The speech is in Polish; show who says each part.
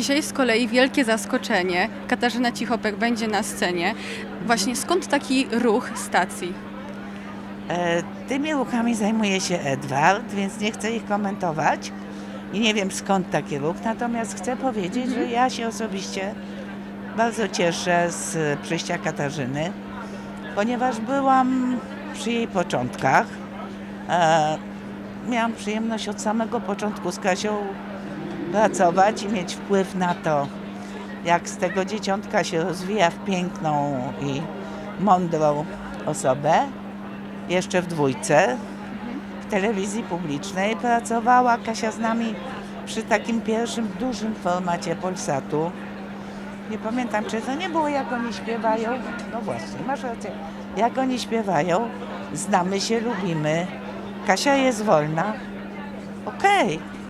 Speaker 1: Dzisiaj z kolei wielkie zaskoczenie. Katarzyna Cichopek będzie na scenie. Właśnie skąd taki ruch stacji?
Speaker 2: Tymi ruchami zajmuje się Edward, więc nie chcę ich komentować i nie wiem skąd taki ruch, natomiast chcę powiedzieć, że ja się osobiście bardzo cieszę z przyjścia Katarzyny, ponieważ byłam przy jej początkach. Miałam przyjemność od samego początku z Kasią pracować i mieć wpływ na to, jak z tego dzieciątka się rozwija w piękną i mądrą osobę. Jeszcze w dwójce, w telewizji publicznej pracowała Kasia z nami przy takim pierwszym dużym formacie Polsatu. Nie pamiętam, czy to nie było Jak oni śpiewają. No właśnie, masz rację. Jak oni śpiewają, znamy się, lubimy. Kasia jest wolna. Okej.